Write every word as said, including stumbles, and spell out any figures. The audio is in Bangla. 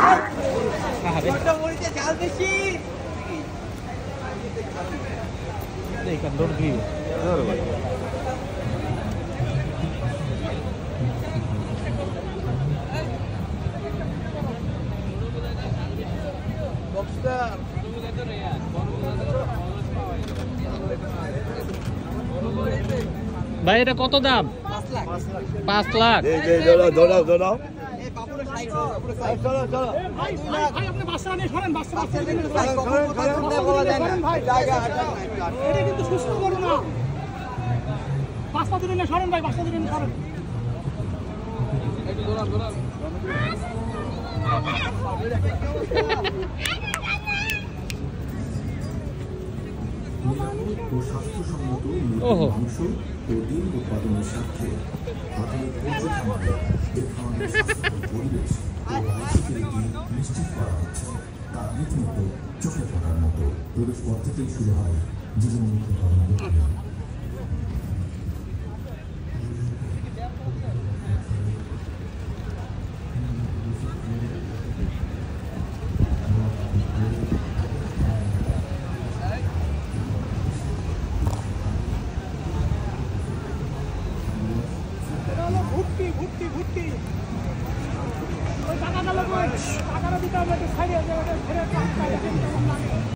ভাই এটা কত দাম? পাঁচ লাখ। ও স্বাস্থ্যসম্মত মাংস ও ডিম উৎপাদনের স্বার্থে আধুনিক পোল্ট্রি খামারে এর খামারের স্বাস্থ্যকর পরিবেশ ও বায়োসিকিউরিটি নিশ্চিত করা হচ্ছে। তা রীতিমতো চোখে পড়ার মতো। প্রবেশ পথ থেকেই শুরু হয় জীবনমুখী কর্মক্ষেত্রে। ভুট্টি ভুট্টি ভুট্টি ওই টাকাটা লাগবে টাকাটা দিতে হবে সাইডে